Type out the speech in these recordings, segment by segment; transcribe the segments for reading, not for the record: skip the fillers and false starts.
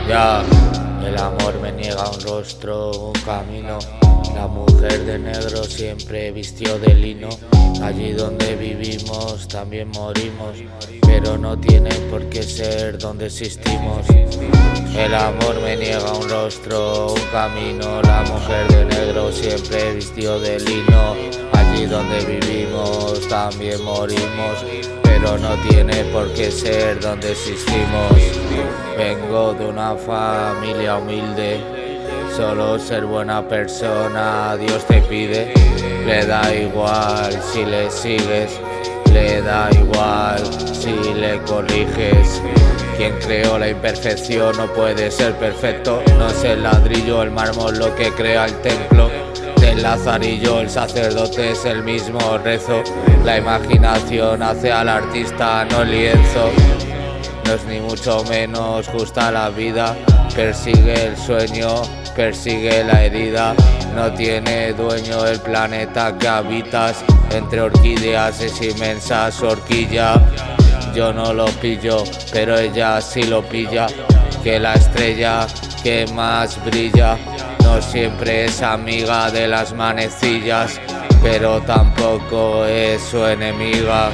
Ya, el amor me niega un rostro, un camino. La mujer de negro siempre vistió de lino. Allí donde vivimos también morimos, pero no tiene por qué ser donde existimos. El amor me niega un rostro, un camino. La mujer de negro siempre vistió de lino. Allí donde vivimos también morimos, pero no tiene por qué ser donde existimos. Vengo de una familia humilde, solo ser buena persona Dios te pide. Le da igual si le sigues, le da igual si le corriges. Quien creó la imperfección no puede ser perfecto. No es el ladrillo, el mármol lo que crea el templo. Del lazarillo el sacerdote es el mismo rezo. La imaginación hace al artista, no el lienzo. No es ni mucho menos justa la vida. Persigue el sueño, persigue la herida. No tiene dueño el planeta que habitas. Entre orquídeas es inmensa su horquilla. Yo no lo pillo, pero ella sí lo pilla. Que la estrella que más brilla no siempre es amiga de las manecillas, pero tampoco es su enemiga.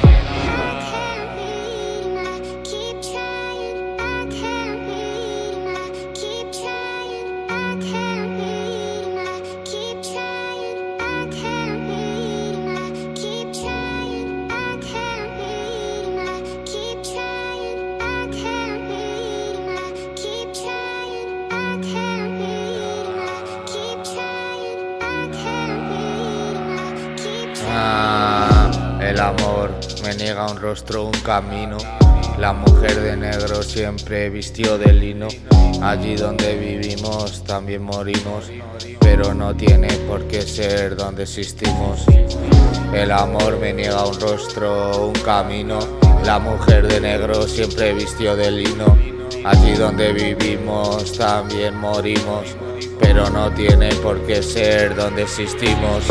El amor me niega un rostro, un camino. La mujer de negro siempre vistió de lino. Allí donde vivimos también morimos, pero no tiene por qué ser donde existimos. El amor me niega un rostro, un camino. La mujer de negro siempre vistió de lino. Allí donde vivimos también morimos, pero no tiene por qué ser donde existimos.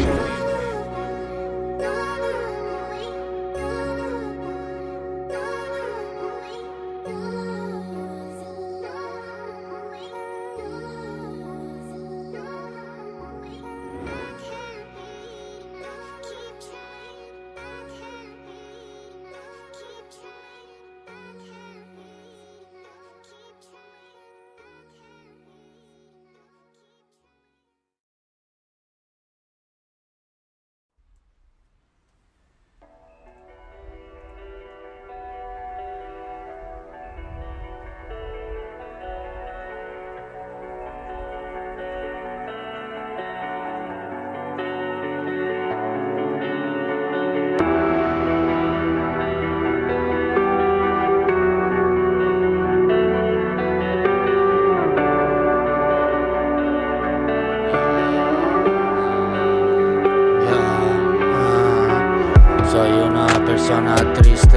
Soy una persona triste,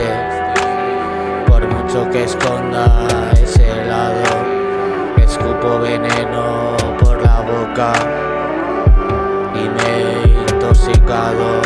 por mucho que esconda ese lado. Escupo veneno por la boca y me he intoxicado.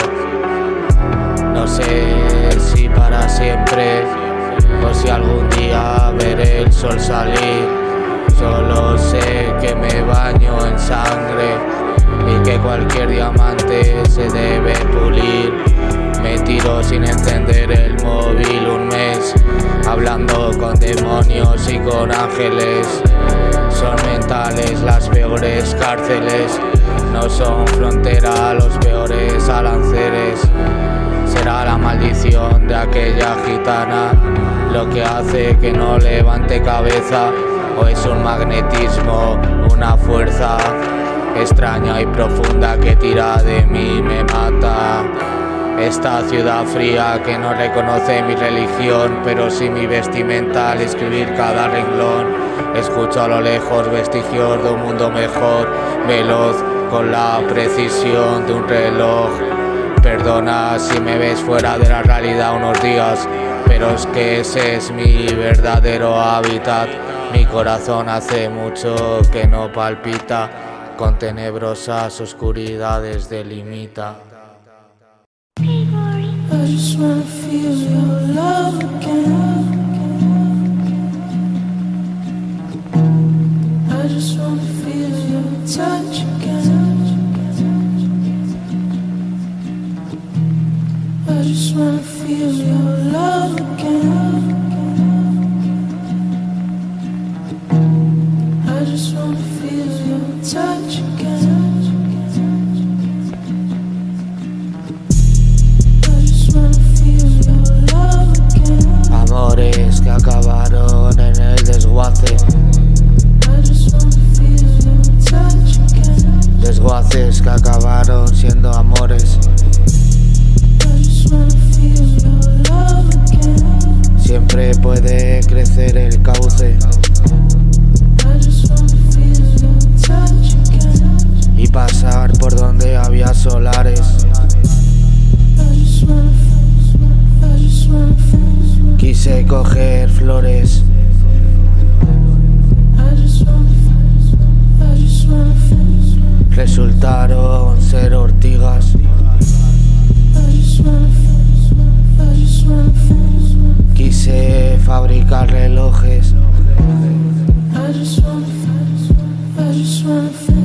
No sé si para siempre o si algún día veré el sol salir. Solo sé que me baño en sangre y que cualquier diamante se debe pulir. Me tiro sin encender el móvil un mes, hablando con demonios y con ángeles. Son mentales las peores cárceles, no son frontera los peores aranceles. Será la maldición de aquella gitana lo que hace que no levante cabeza, o es un magnetismo, una fuerza extraña y profunda que tira de mí, me mata. Esta ciudad fría que no reconoce mi religión, pero sí mi vestimenta al escribir cada renglón. Escucho a lo lejos vestigios de un mundo mejor, veloz con la precisión de un reloj. Perdona si me ves fuera de la realidad unos días, pero es que ese es mi verdadero hábitat. Mi corazón hace mucho que no palpita, con tenebrosas oscuridades delimita. I just wanna feel your love again. touch again. I just wanna feel your love again. Amores que acabaron en el desguace. I just wanna feel your touch again. Desguaces que acabaron siendo amores. I just wanna feel your love again. Siempre puede crecer el cauce I just wanna feel your touch again. y pasar por donde había solares. I just wanna feel. Quise coger flores, I just wanna feel. resultaron ser ortigas. I just wanna feel. Quise fabricar relojes, I just wanna feel.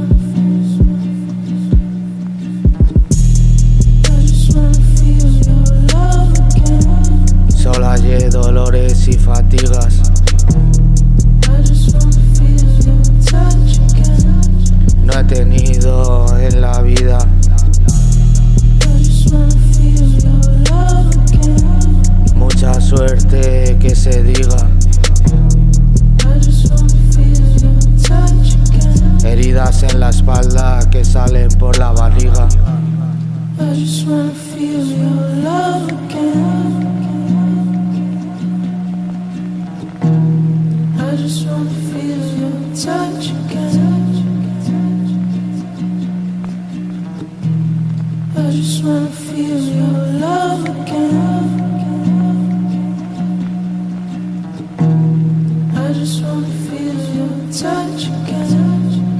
I just wanna feel your love again. solo hallé dolores y fatigas. I just wanna feel your touch again. No he tenido en la vida I just wanna feel your love again. mucha suerte que se diga. I just wanna feel your touch again. Heridas en la espalda que salen por la barriga. I just wanna feel your love again. I just wanna feel your touch again. I just wanna feel your love again. I just wanna feel your touch again.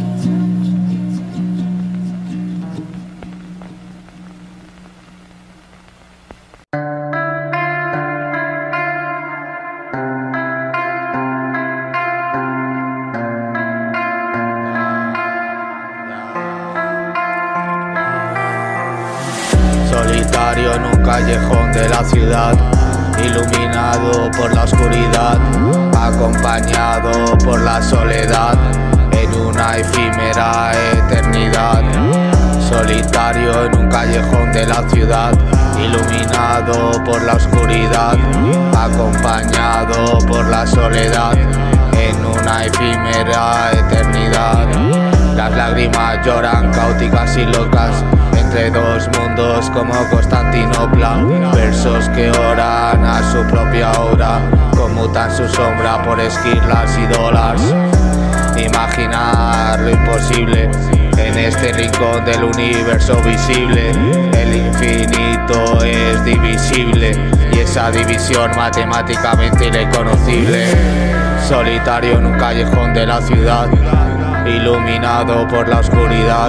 Solitario en un callejón de la ciudad, iluminado por la oscuridad, acompañado por la soledad, en una efímera eternidad. Solitario en un callejón de la ciudad, iluminado por la oscuridad, acompañado por la soledad, en una efímera eternidad. Las lágrimas lloran caóticas y locas entre dos mundos como Constantinopla. Versos que oran a su propia hora, conmutan su sombra por esquirlas y dólares. Imaginar lo imposible en este rincón del universo visible. El infinito es divisible y esa división matemáticamente irreconocible. Solitario en un callejón de la ciudad, iluminado por la oscuridad,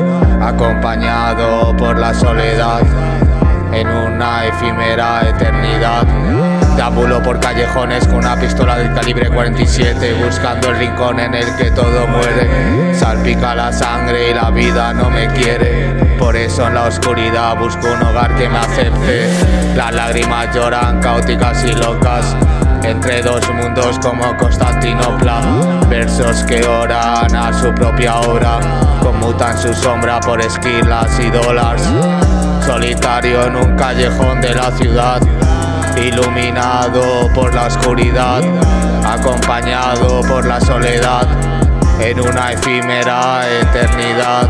acompañado por la soledad, en una efímera eternidad. Deambulo por callejones con una pistola del calibre 47, buscando el rincón en el que todo muere. Salpica la sangre y la vida no me quiere, por eso en la oscuridad busco un hogar que me acepte. Las lágrimas lloran caóticas y locas entre dos mundos como Constantinopla. Versos que oran a su propia hora, conmutan su sombra por esquilas y dólares. Solitario en un callejón de la ciudad, iluminado por la oscuridad, acompañado por la soledad, en una efímera eternidad.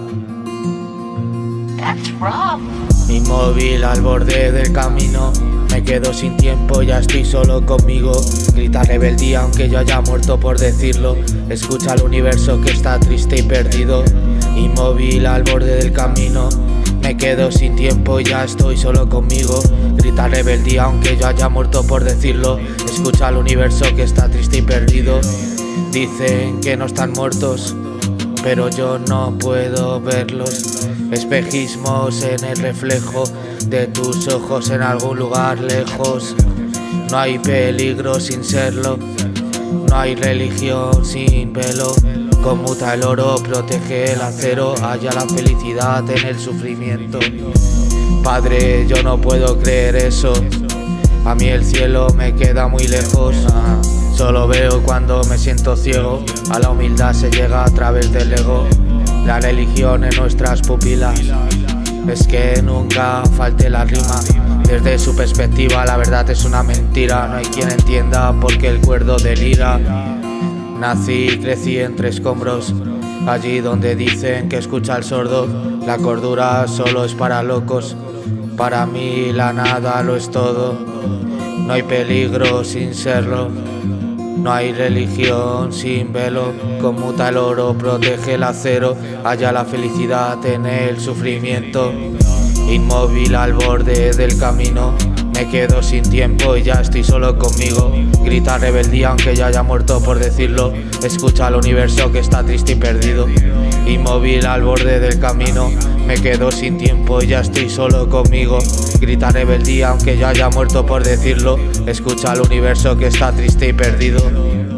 Rob. Inmóvil al borde del camino, Me quedo sin tiempo, ya estoy solo conmigo. Grita rebeldía aunque yo haya muerto por decirlo. Escucha al universo que está triste y perdido, inmóvil al borde del camino. Me quedo sin tiempo, ya estoy solo conmigo. Grita rebeldía aunque yo haya muerto por decirlo. Escucha al universo que está triste y perdido. Dicen que no están muertos, pero yo no puedo verlos. Espejismos en el reflejo de tus ojos en algún lugar lejos. No hay peligro sin serlo, no hay religión sin velo. Conmuta el oro, protege el acero, halla la felicidad en el sufrimiento. Padre, yo no puedo creer eso, a mí el cielo me queda muy lejos. Solo veo cuando me siento ciego, a la humildad se llega a través del ego. La religión en nuestras pupilas es que nunca falte la rima. Desde su perspectiva la verdad es una mentira, no hay quien entienda por qué el cuerdo delira. Nací y crecí entre escombros, allí donde dicen que escucha al sordo. La cordura solo es para locos, para mí la nada lo es todo. No hay peligro sin serlo, no hay religión sin velo. Conmuta el oro, protege el acero, halla la felicidad en el sufrimiento. Inmóvil al borde del camino, me quedo sin tiempo y ya estoy solo conmigo. Grita rebeldía aunque ya haya muerto por decirlo. Escucha al universo que está triste y perdido, inmóvil al borde del camino. Me quedo sin tiempo y ya estoy solo conmigo. Grita rebeldía aunque ya haya muerto por decirlo. Escucha al universo que está triste y perdido.